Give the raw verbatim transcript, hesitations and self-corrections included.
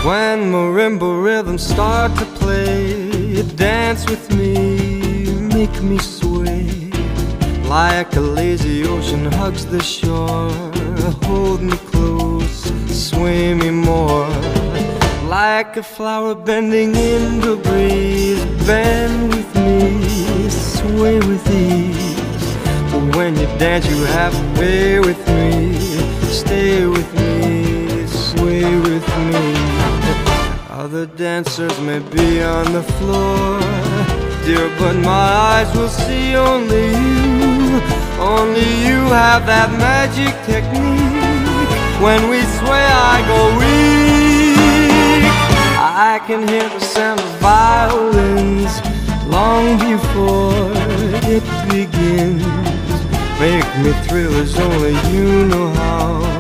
When marimba rhythms start to play, dance with me, make me sway. Like a lazy ocean hugs the shore, hold me close, sway me more. Like a flower bending in the breeze, bend with me, sway with ease. But when you dance you have to be with me, stay with me, sway with me. Other dancers may be on the floor, dear, but my eyes will see only you. Only you have that magic technique. When we sway I go weak. I can hear the sound of violins long before it begins. Make me thrill as only you know how.